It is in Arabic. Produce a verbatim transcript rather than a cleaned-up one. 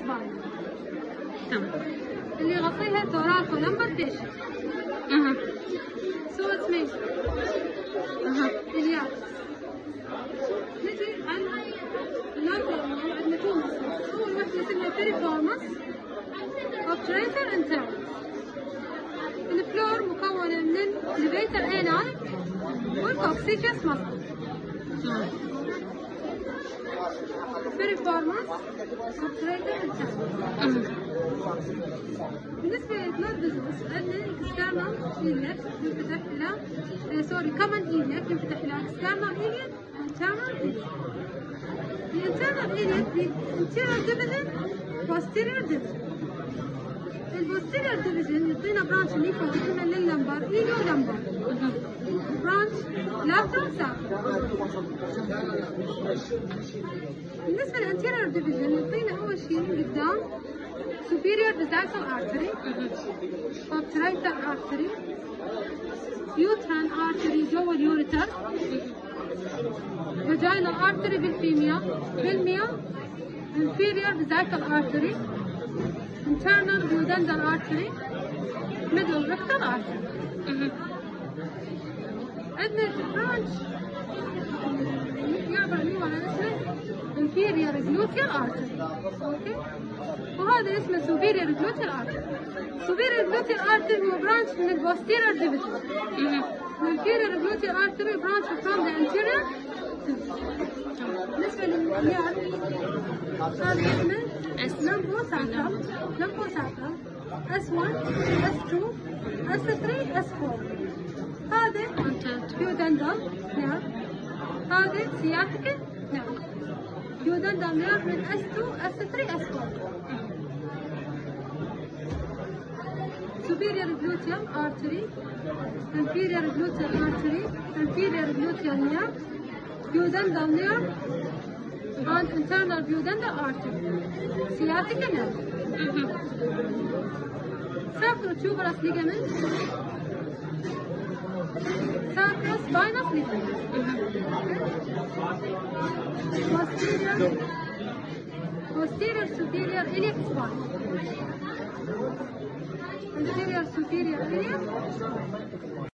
spine. تمام. اللي يغطيها thoracolumbar fascia. اها. So it's me. اها. الياس. نجي عند الأربع عندنا تو muscles. أول وحدة اسمها piriformis obturator internus. الفلور مكونة من levator ani والcoccygeus muscle. تمام. piriformis obturator internus. اها. بالنسبة للبلاد فيزلز عندنا external iliac ينفتح إلى سوري common iliac ينفتح إلى external iliac و internal iliac. The internal iliac في anterior division posterior division. البوستيريور ديفيجن يعطينا برانش اللي فوق اسمه لللمبر ايليو لمبر. برانش لاترال ساكرال. بالنسبة للانتيريور ديفيجن يعطينا أول شيء قدام superior distal artery obturator artery uterine artery جوا اليوريتر vaginal artery بالفيميا بالميا inferior distal artery internal duodenal artery middle rectal artery. عندنا برانش يعبر اللي هو عن اسمه inferior gluteal artery. اوكي. وهذا اسمه superior gluteal artery. superior gluteal artery هو برانش من البوستيريور ديفيجن. inferior gluteal artery branch from the anterior division. بالنسبة للياس هذا اسمه لمبو ساكرال لمبو ساكرال إس واحد إس اثنين إس ثلاثة إس أربعة. هذا duodenal نعم. هذا sciatica نعم. duodenal nerve من إس اثنين إس ثلاثة إس أربعة. superior gluteal artery inferior gluteal artery inferior gluteal nerve duodenal nerve and internal duodenal artery sciatica nerve. Sacrotuberous ligament sacrospinous ligament. posterior posterior superior iliac spine anterior superior iliac